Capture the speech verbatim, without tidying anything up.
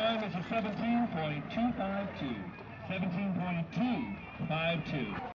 time is a seventeen point two five two. seventeen point two five two.